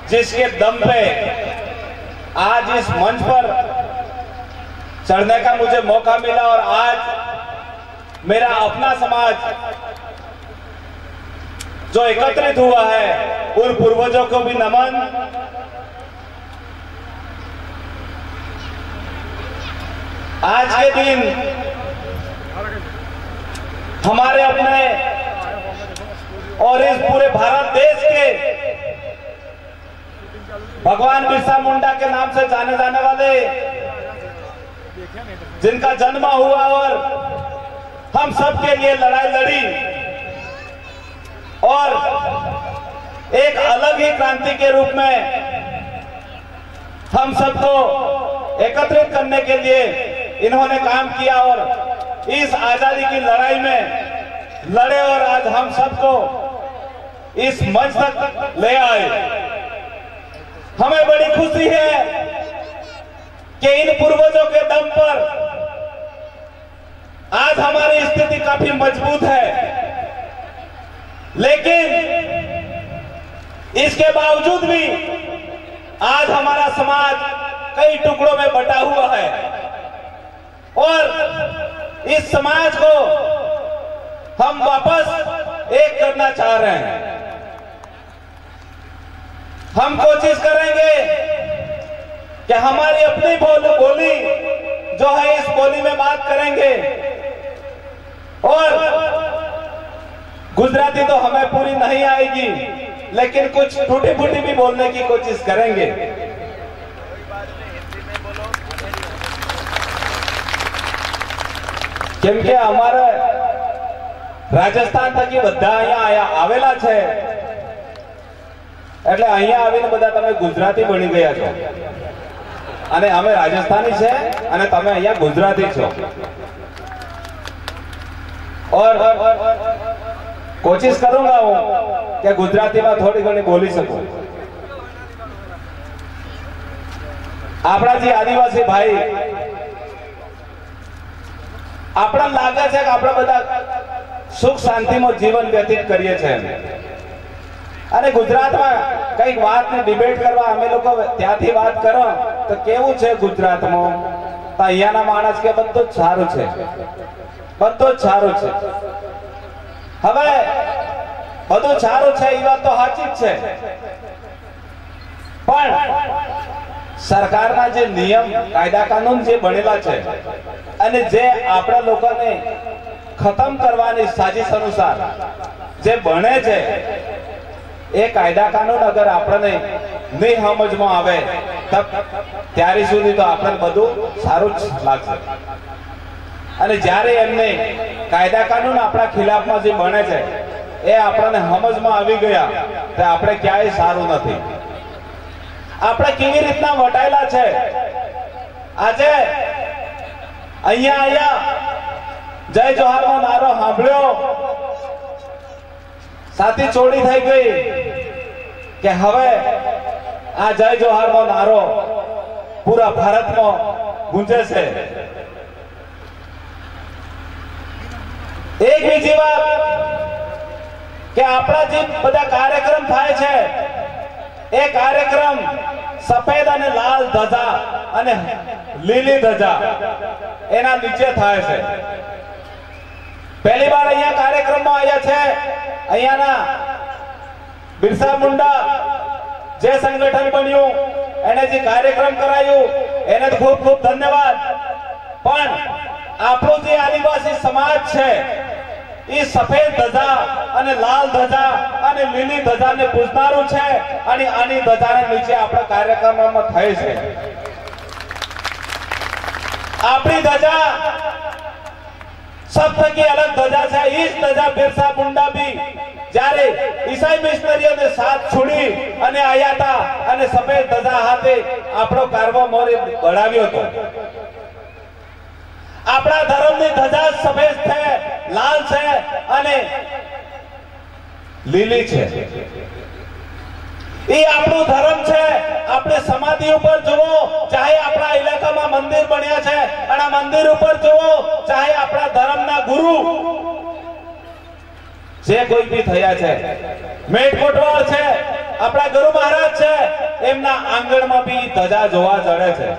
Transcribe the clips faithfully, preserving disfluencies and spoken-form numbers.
जिसके दम पे आज इस मंच पर चढ़ने का मुझे मौका मिला और आज मेरा अपना समाज जो एकत्रित हुआ है, उन पूर्वजों को भी नमन। आज के दिन हमारे अपने और इस पूरे भारत देश के भगवान बिरसा मुंडा के नाम से जाने जाने वाले, जिनका जन्म हुआ और हम सब के लिए लड़ाई लड़ी और एक अलग ही क्रांति के रूप में हम सबको एकत्रित करने के लिए इन्होंने काम किया और इस आजादी की लड़ाई में लड़े और आज हम सबको इस मंच तक ले आए। हमें बड़ी खुशी है कि इन पूर्वजों के दम पर आज हमारी स्थिति काफी मजबूत है, लेकिन इसके बावजूद भी आज हमारा समाज कई टुकड़ों में बटा हुआ है और इस समाज को हम वापस एक करना चाह रहे हैं। हम कोशिश करेंगे कि हमारी अपनी बोली जो है इस बोली में बात करेंगे और गुजराती तो हमें पूरी नहीं आएगी, लेकिन कुछ टूटी फूटी भी बोलने की कोशिश करेंगे। કેમ કે અમારે રાજસ્થાન થકી બધા અહીંયા આવેલા છે, એટલે અહીંયા આવીને બધા તમે ગુજરાતી બની ગયા છો અને અમે રાજસ્થાની છે અને તમે અહીંયા ગુજરાતી છો। और कोशिश करूंगा हूं कि गुजराती में थोड़ी घणी बोली सकूं। આપણા જે આદિવાસી ભાઈ આપણા લાગે છે કે આપણે બધા સુખ શાંતિમાં જીવન વ્યતીત કરીએ છીએ અને ગુજરાતમાં કઈક વાતની ડિબેટ કરવા અમે લોકો ત્યાંથી વાત કરો તો કેવું છે ગુજરાતમાં, તો અહીંયાના માણસ કે બધું જ સારું છે, બધું જ સારું છે। હવે બધું સારું છે એ વાત તો સાચી જ છે, પણ સરકારના જે નિયમ કાયદા કાનૂન જે બનેલા છે અને જે આપણા લોકોને ખતમ કરવાની સાजिश અનુસાર જે બને છે, એ કાયદા કાનૂન અગર આપણને નહીં સમજમાં આવે ત્યારે સુધી તો આપણને બધું સારું જ લાગશે અને જ્યારે એમને કાયદા કાનૂન આપણા ખિલાફમાં જે બને છે એ આપણને સમજમાં આવી ગયા તો આપણે ક્યાંય સારું નથી। આપણે કેવી રીતના વટાયેલા છે, આજે અહીંયા અહીંયા જય જોહારનો નારો સાંભળ્યો, સાથી ચોડી થઈ ગઈ કે હવે આ જય જોહારનો નારો પૂરા ભારતમાં ગુંજે છે। एक बीजी बात कि आपड़ा जे बधा कार्यक्रम थाय छे ए कार्यक्रम सफेद अने लाल ध्वजा अने लीली ध्वजा एना नीचे थाय छे। पहली बार अहिया कार्यक्रम में आया छे, अहिया ना बिरसा मुंडा जे संगठन बन्यु एने जे कार्यक्रम करायु एने खूब खूब धन्यवाद। पण આપણો જે આદિવાસી સમાજ છે એ સફેદ ધજા અને લાલ ધજા અને લીલી ધજાને પૂજનારું છે અને આની ધજાને નીચે આપણા કાર્યક્રમમાં થાય છે। આપણી ધજા सब थकी अलग ध्वजा છે। इस ध्वजा बिरसा मुंडा भी જ્યારે ઈસાઈ મિશનરીઓને સાથ છોડી અને આયા હતા અને સફેદ ધજા હાથે આપણો કારવો મોરે બઢાવ્યો હતો। આપણા ધર્મની ધજા સફેદ છે, લાલ છે અને લીલી છે। એ આપણું ધર્મ છે। આપણે સમાધિ ઉપર જુઓ, ચાહે આપણા ઇલાકામાં મંદિર બન્યા છે અને આ મંદિર ઉપર જુઓ, ચાહે આપણા ધર્મના ગુરુ જે કોઈ भी થયા છે, મેટ કોટવાળ છે, આપણા ગુરુ મહારાજ છે એમના આંગણમાં બી ધજા જોવા જડે છે.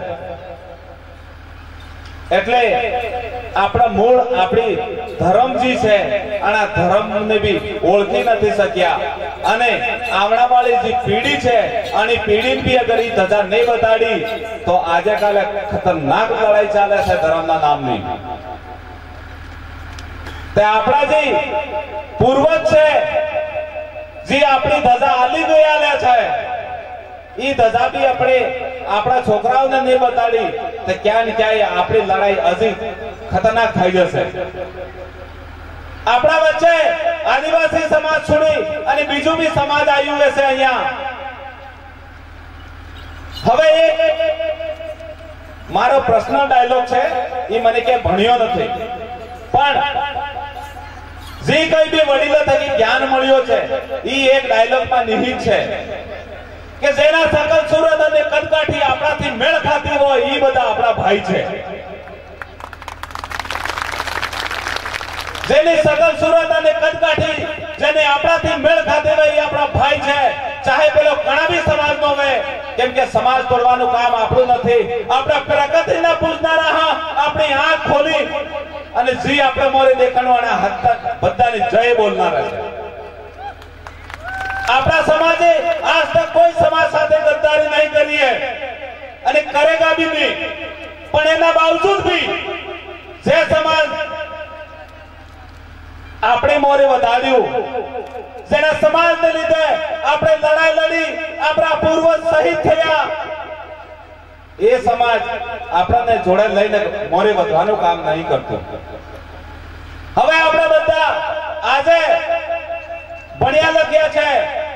એટલે આપણા મૂળ આપણી ધર્મજી છે અને આ ધર્મને બી ઓળખી નથી શક્યા અને આવનાવાળી જે પેઢી છે અને પેઢી બી અગર એ ધજા નહીં વધારી તો આજે કાલે ખતરનાક લડાઈ ચાલે છે ધર્મના નામની. તે આપણા જે પૂર્વજ છે જે આપણી ધજા આલી ગયેલા છે એ ધજા બી આપણે આપણા છોકરાઓને નહીં બતાડી તો ક્યાં ને ક્યાંય આપણી લડાઈ હજી ખતરનાક થઈ જશે. આપણા વચ્ચે આદિવાસી સમાજ છોડી અને બીજું બી સમાજ આવ્યું હશે અહીંયા. હવે મારો પર્સનલ ડાયલોગ છે એ મને કે ભણ્યો નથી પણ જે કઈ બી વડીલો થકી જ્ઞાન મળ્યો છે એ એક ડાયલોગમાં નિહિત છે કે જેના સકલ સુરત અને કદકાઠી આપણાથી મેળ ખાતી હોય એ બધા આપણા ભાઈ છે. જેની સકલ સુરત અને કદકાઠી જેને આપણાથી મેળ ખાતી હોય એ આપણા ભાઈ છે. ચાહે પેલો કણાવી સમાજનો હોય, કેમ કે સમાજ તોડવાનું કામ આપણું નથી. આપણા પ્રગતિના પૂજનારા હા આપણી આંખ ખોલી અને જી આપણે મોરે દેખાડવાના હતા બધાની જય બોલનારા છે. આપણા સમાજે આજ તક કોઈ સમાજ સાથે ગદ્દારી નહીં કરી है અને કરેગા भी नहीं. પણ એના બાવજૂદ भी જે સમાજ આપણે મોરે વધાર્યું, જેના સમાજને લીધે આપણે લડાઈ લડી આપણા પૂર્વજ શહીદ થયા, એ સમાજ આપણને જોડે લઈને મોરે વધવાનું કામ નહીં કરતું. હવે આપણે બધા આજે ભણ્યા લખ્યા છે.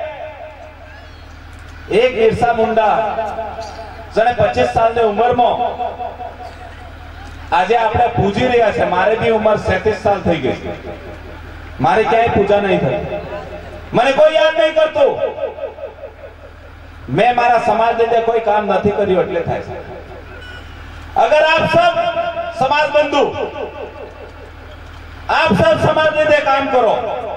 એક બિરસા મુંડા જેને પચીસ સાલની ઉંમરમાં આજે આપણે પૂજી રહ્યા છે. મારે બી ઉંમર સૈંતીસ સાલ થઈ ગઈ, મારી ક્યાંય પૂજા નહીં થઈ, મને કોઈ યાદ નહીં કરતું. મેં મારા સમાજ લીધે કોઈ કામ નથી કર્યું એટલે થાય છે. અગર આપ સબ સમાજ બંધુ आप सब समाज લીધે કામ કરો,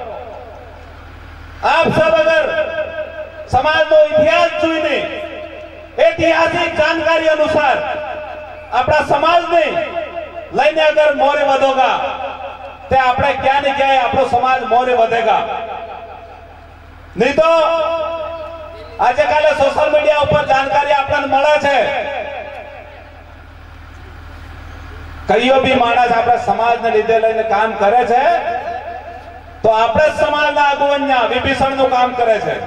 आप सब अगर समाजનો ઇતિહાસ જોઈને ઐતિહાસિક જાણકારી અનુસાર આપણા સમાજને લઈને અગર મોરે વધોગા તે આપણે ક્યાં ને ક્યાંય આપણો સમાજ મોરે વધેગા. નહીં તો આજે કાલે સોશિયલ મીડિયા ઉપર જાણકારી આપણને મળે છે કઈઓ બી માણસ આપણા સમાજને લીધે લઈને કામ કરે છે તો આપણે સમાજના આગેવાનના વિભીષણનું કામ કરે છે.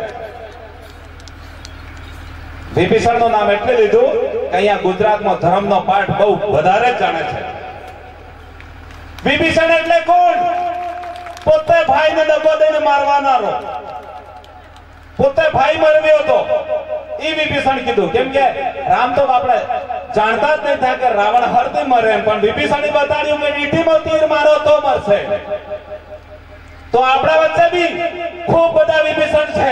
વિભીષણનું નામ એટલે લીધું કે અહીંયા ગુજરાતમાં ધર્મનો પાઠ બહુ વધારે જાણે છે. વિભીષણ એટલે કોણ? પોતે ભાઈને દગો દઈને મારવાનારો, પોતે ભાઈ મરવ્યો હતો એ વિભીષણ કીધું. કેમ કે રામ તો આપણે જાણતા જ નહીં થાય કે રાવણ હરથી મરે એમ, પણ વિભીષણે બતાડ્યું કે ઈટીમાં તીર મારો તો મરશે. તો આપણા વચ્ચે બી ખૂબ બધા વિભીષણ છે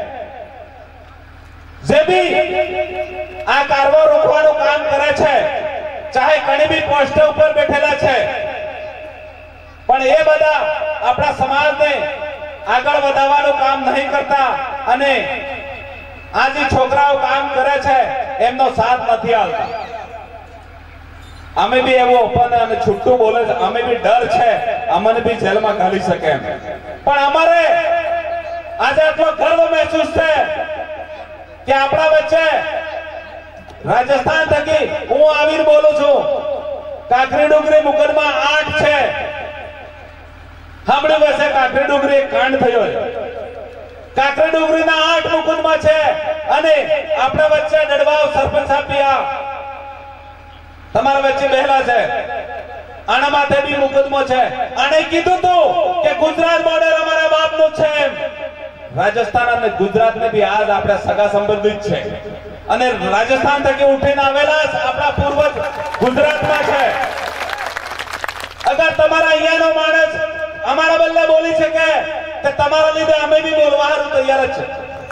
જે બી આ કારવો રોકવાનું કામ કરે છે, ચાહે ઘણી બી પોસ્ટ ઉપર બેઠેલા છે, પણ એ બધા આપણા સમાજને આગળ વધારવાનું કામ નહીં કરતા અને આ જે છોકરાઓ કામ કરે છે એમનો સાથ નથી આવતા. અમે બી એવો ઓપન અને છૂટું બોલે છે, અમે બી ડર છે અમને બી જેલમાં ઘાલી શકે એમ, પણ અમારે આજે આટલો ગર્વ મહેસૂસ છે કે આપણા વચ્ચે રાજસ્થાન થકી હું આવીને બોલું છું. કાકરી ડુંગરી મુકદમા આઠ છે. સાંભળ્યું હશે કાકરી ડુંગરી કાંડ થયો છે. કાકરી ડુંગરીના આઠ મુકદમા છે અને આપણા વચ્ચે ડડવાવ સરપંચ સાપિયા તમારા વચ્ચે બેહલા છે. આના માથે બી મુકદમો છે. આને કીધું તું કે ગુજરાત બોર્ડર અમારા બાપનું છે એમ. રાજસ્થાન અને ગુજરાત ને બી આજ આપણા સગા સંબંધિત છે અને રાજસ્થાન થકી ઉઠીને આવેલા આપણા પૂર્વજ ગુજરાતમાં છે. અગર તમારા અહીંયાનો માણસ અમારા બદલે બોલી શકે તો તમારા લીધે અમે બી બોલવા હારું તૈયાર જ છે.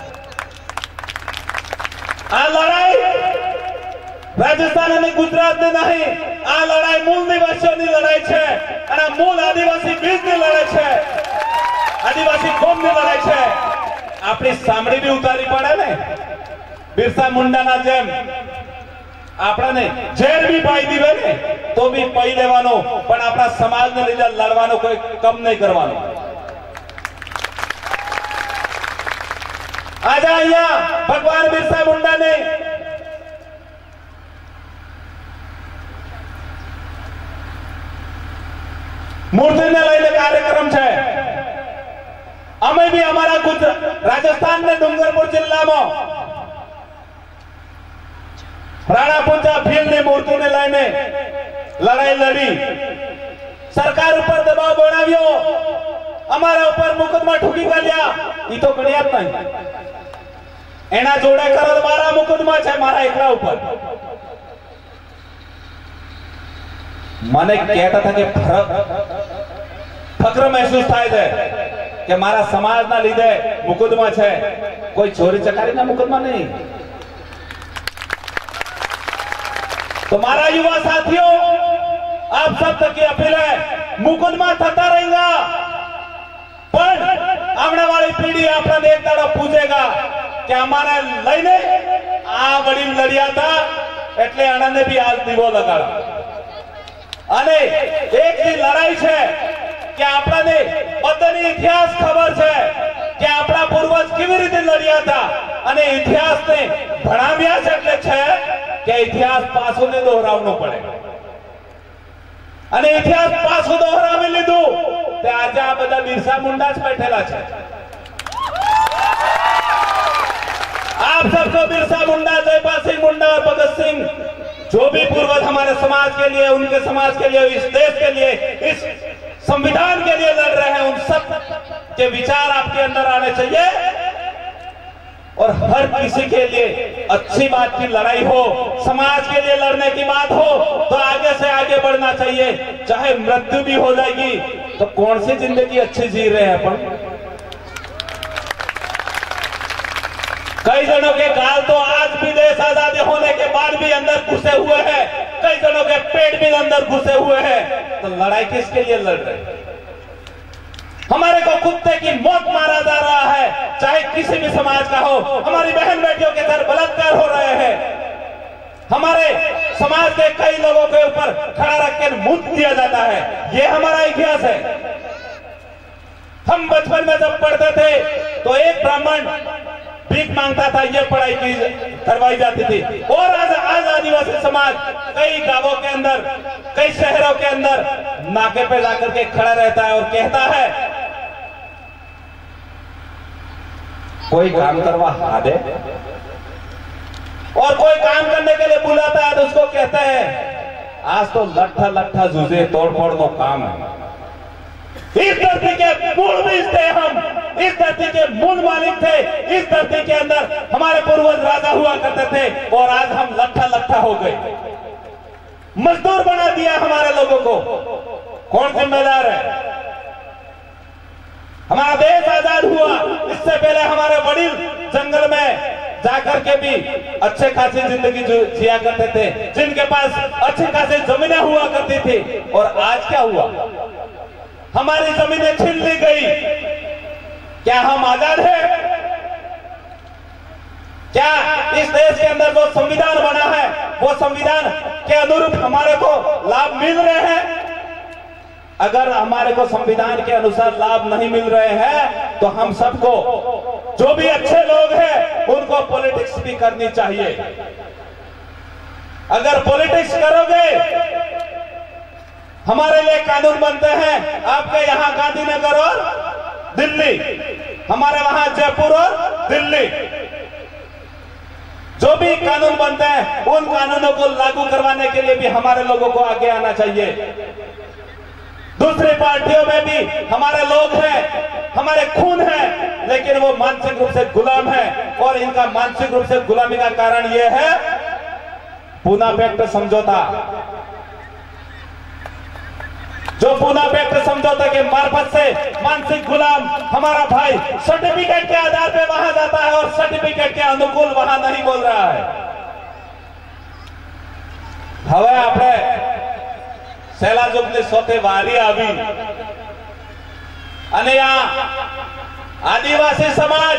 આ લડાઈ રાજસ્થાન અને ગુજરાત ની નહીં, આ લડાઈ મૂળ નિવાસીઓની લડાઈ છે અને મૂળ આદિવાસી બીજની લડાઈ છે, આદિવાસી કોમની લડાઈ છે. આપણી સાંભળી બી ઉતારી પડે ને બિરસા મુંડાના જેમ આપણને ઝેર બી પાઈ દીવે ને તો બી પી લેવાનો પણ આપણા સમાજને લીધે લડવાનો કોઈ કમ નહીં કરવાનો આજે અહીંયા ભગવાન બિરસા મુંડાને મૂર્તિને લઈને કાર્યક્રમ છે અમે બી અમારા ગુજરાત રાજસ્થાન ને ડુંગરપુર જિલ્લામાં રાણા પૂંજા ભીલની મૂર્તિને લઈને લડાઈ લડી સરકાર ઉપર દબાવ બનાવ્યો અમારા ઉપર મુકદમા ઠોકી કાઢ્યા ઈ તો કર્યા જ નહીં એના જોડે કરો મારા મુકદમા છે મારા એકલા ઉપર મને કહેતા હતા કે ફક્ર મહેસૂસ થાય છે કે મારા સમાજના લીધે મુકદમા છે કોઈ ચોરી ચકારીના મુકદમા નહીં तो हमारा युवा साथियों आप सब तक की अपील है मुकदमा थता रहेगा पर आने वाली पीढ़ी अपना एक दाड़ा पूछेगा कि हमारा लईने आ बड़ी लड़िया था એટલે આનંદે भी आज દીવો લગાડો અને એક ની લડાઈ છે કે આપણને બધાને ઇતિહાસ ખબર છે કે આપણા પૂર્વજ કેવી રીતે લડ્યા હતા અને ઇતિહાસને ભણાવ્યા છે એટલે છે કે ઇતિહાસ પાછો ને દોહરાવનો પડે અને ઇતિહાસ પાછો દોહરાવી લીધું તે આજે આ બધા બિરસા મુંડા જ બેઠેલા છે आप सबको बिरसा मुंडा जयपाल सिंह मुंडा और भगत सिंह जो भी पूर्वज हमारे समाज के लिए उनके समाज के लिए इस देश के लिए इस संविधान के लिए लड़ रहे हैं उन सब के विचार आपके अंदर आने चाहिए और हर किसी के लिए अच्छी बात की लड़ाई हो समाज के लिए लड़ने की बात हो तो आगे से आगे बढ़ना चाहिए चाहे मृत्यु भी हो जाएगी तो कौन सी जिंदगी अच्छी जी रहे हैं अपन कई जनों के गाल तो आज भी देश आजादी होने के बाद भी अंदर घुसे हुए हैं कई जनों के पेट भी अंदर घुसे हुए हैं तो लड़ाई किसके लिए लड़ रहे हैं हमारे को कुत्ते की मौत मारा जा रहा है चाहे किसी भी समाज का हो हमारी बहन बेटियों के साथ बलात्कार हो रहे हैं हमारे समाज के कई लोगों के ऊपर खड़ा रख के मुंह दिया जाता है ये हमारा इतिहास है हम बचपन में जब पढ़ते थे तो एक ब्राह्मण भीख मांगता था ये पढ़ाई की करवाई जाती थी और आज आज आदिवासी समाज कई गांवों के अंदर कई शहरों के अंदर नाके पे जाकर के खड़ा रहता है और कहता है कोई काम करवा हादे और कोई काम करने के लिए बुलाता है तो उसको कहते हैं आज तो लट्ठा लट्ठा जूझे तोड़ फोड़ नो काम है इस धरती के मूल बीज थे हम इस धरती के मूल मालिक थे इस धरती के अंदर हमारे पूर्वज राजा हुआ करते थे और आज हम लट्ठा लट्ठा हो गए मजदूर बना दिया हमारे लोगों को कौन जिम्मेदार है हमारा देश आजाद हुआ इससे पहले हमारे वडील जंगल में जाकर के भी अच्छे खासी जिंदगी जिया करते थे जिनके पास अच्छी खासी जमीनें हुआ करती थी और आज क्या हुआ हमारी जमीनें छीन ली गई क्या हम आजाद हैं क्या इस देश के अंदर जो संविधान बना है वो संविधान के अनुरूप हमारे को लाभ मिल रहे हैं अगर हमारे को संविधान के अनुसार लाभ नहीं मिल रहे हैं तो हम सबको जो भी अच्छे लोग हैं उनको पॉलिटिक्स भी करनी चाहिए अगर पॉलिटिक्स करोगे हमारे लिए कानून बनते हैं आपके यहाँ गांधीनगर और दिल्ली हमारे वहां जयपुर और दिल्ली जो भी कानून बनते हैं उन कानूनों को लागू करवाने के लिए भी हमारे लोगों को आगे आना चाहिए दूसरी पार्टियों में भी हमारे लोग हैं हमारे खून है लेकिन वो मानसिक रूप से गुलाम है और इनका मानसिक रूप से गुलामी का कारण यह है पूना पैक्ट समझौता जो पूना पैक्ट समझौता के मार्फत से मानसिक गुलाम हमारा भाई सर्टिफिकेट के आधार पे वहां जाता है और सर्टिफिकेट के अनुकूल वहां नहीं बोल रहा है હવે આપણે સેલાજુગની સોથે વારી આવી અને આ આદિવાસી સમાજ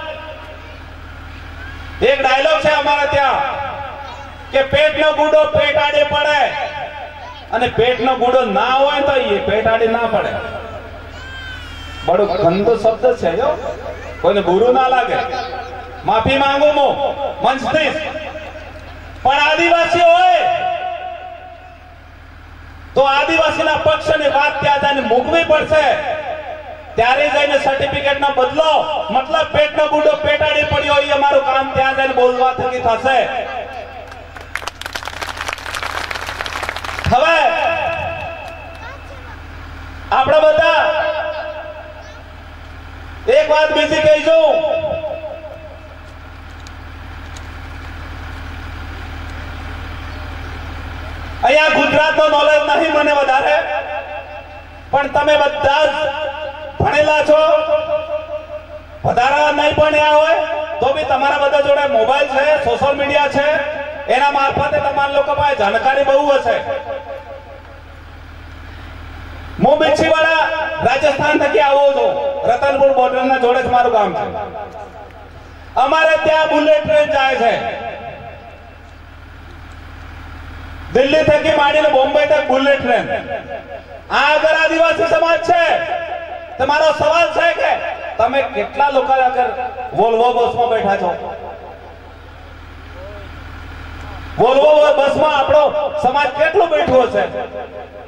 એક ડાયલોગ છે અમારે ત્યાં કે પેટનો ગુડો પેટ આડે પડે અને પેટનો ગુડો ના હોય તો એ પેટ આડે ના પડે. બડો ગંદો શબ્દ છે જો, કોઈને બુરું ના લાગે, માફી માંગુ હું મંચથી. પણ આદિવાસી હોય તો આદિવાસીના પક્ષની વાત ત્યાં જઈને મૂકવી પડશે. ત્યારે જઈને સર્ટિફિકેટ નો બદલો મતલબ પેટનો ગુડો પેટાડી પડ્યો એ અમારું કામ ત્યાં જઈને બોલવા થકી થશે. હવે આપણે બધા એક વાત બીજી કહીશું. અહીંયા ગુજરાતનો નોલેજ નહીં મને વધારે, પણ તમે બધા જ ભણેલા છો. વધારા નહીં ભણ્યા હોય તો બી તમારા બધા જોડે મોબાઈલ છે, સોશિયલ મીડિયા છે, એના મારફતે તમારા લોકો પાસે જાણકારી બહુ હશે. હું બિછીવાડા રાજસ્થાન થકી આવું છું, રતનપુર બોર્ડરના જોડે જ મારું ગામ છે. અમારે ત્યાં બુલેટ ટ્રેન જાય છે, દિલ્હી થકી માંડીને બોમ્બે તક બુલેટ ટ્રેન. આ અગર આદિવાસી સમાજ છે, તમારો સવાલ છે કે તમે કેટલા લોકો આગળ વોલ્વો બસમાં બેઠા છો? વોલ્વો બસમાં આપણો સમાજ કેટલું બેઠું હશે?